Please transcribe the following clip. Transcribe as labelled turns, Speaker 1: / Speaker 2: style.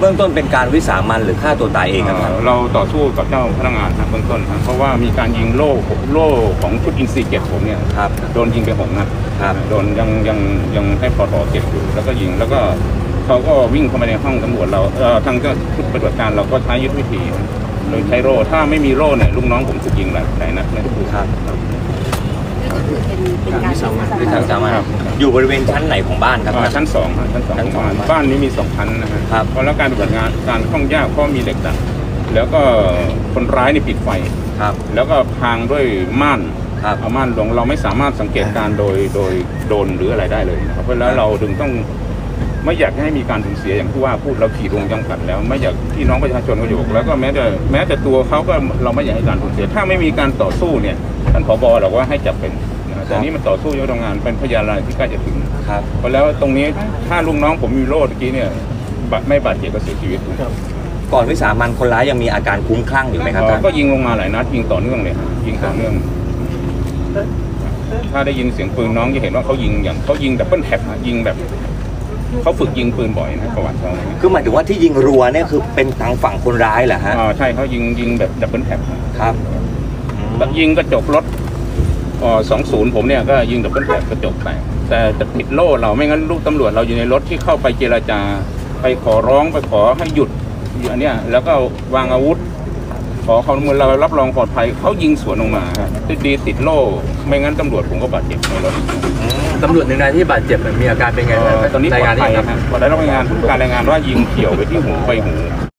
Speaker 1: บื้องต้นเป็นการวิสามันหรือฆ่าตัวตายเองครับ
Speaker 2: เราต่อสู้กับเจ้าพนักงานครับเบื้องต้นครับเพราะว่ามีการยิงโล่ของชุดอินซีเจ็ดผมเนี่ยโดนยิงไป6 นัดโดนยังให้พอต่อเจ็บอยู่แล้วก็ยิงแล้วก็เขาก็วิ่งเข้ามาในห้องตำรวจเราทางชุดปฏิบัติการเราก็ใช้ยุทธวิธีโดยใช้โล่ถ้าไม่มีโล่เนี่ยลูกน้องผมถูกยิงหลายนัดเลย
Speaker 1: ครับ
Speaker 3: ก็คือเป็นการวิสามัน
Speaker 1: อยู่บริเวณชั้นไหนของบ้านครับ
Speaker 2: ชั้น2ครับชั้น2ของบ้านนี้มี2 ชั้นนะครับเพราะแล้วการปฏิบัติงานการคล่องยากเพราะมีเหล็กดัดแล้วก็คนร้ายนี่ปิดไฟแล้วก็พางด้วยม่านเอาม่านลงเราไม่สามารถสังเกตการโดยโดนหรืออะไรได้เลยนะครับเพราะแล้วเราถึงต้องไม่อยากให้มีการสูญเสียอย่างที่ว่าพูดเราขี่ลงจำกัดแล้วไม่อยากพี่น้องประชาชนก็อยู่แล้วก็แม้แต่ตัวเขาก็เราไม่อยากให้การสูญเสียถ้าไม่มีการต่อสู้เนี่ยท่านผบ.เราว่าให้จับเป็นแต่นี้มันต่อสู้อยู่ตรงงานเป็นพยานรายที่ใกล้จะถึงเพราะแล้วตรงนี้ถ้าลุงน้องผมมีโล่ตะกี้เนี่ยไม่บาดเจ็บก็เสียชีวิต
Speaker 1: ก่อนวิสามันคนร้ายยังมีอาการคุ้มคลั่งอยู่ไหมครับ
Speaker 2: ก็ยิงลงมาหลายนัดยิงต่อเนื่องเลยยิงต่อเนื่องถ้าได้ยินเสียงปืนน้องจะเห็นว่าเขายิงดับเบิลแท็บยิงแบบเขาฝึกยิงปืนบ่อยนะประวัติเขา
Speaker 1: คือหมายถึงว่าที่ยิงรัวเนี่ยคือเป็นทางฝั่งคนร้ายเหรอฮะ
Speaker 2: ใช่เขายิงแบบดับเบิลแท็บ
Speaker 1: ครับ
Speaker 2: ยิงกระจกรถ20ผมเนี่ยก็ยิงดับเบิลแท็บกระจกแตกแต่จะติดโล่เราไม่งั้นลูกตำรวจเราอยู่ในรถที่เข้าไปเจรจาไปขอร้องไปขอให้หยุดอันเนี้ยแล้วก็วางอาวุธขอเขาเมื่อเรารับรองปลอดภัยเขายิงสวนลงมาติดโล่ไม่งั้นตำรวจผมก็บาดเจ็บในรถ
Speaker 4: ตำรวจหนึ่งนายที่บาดเจ็บมีอาการเป็นไง
Speaker 2: ตอนนี้ปลอดภัยครับได้รับรายงานว่ายิงเขี่ยวไปที่หู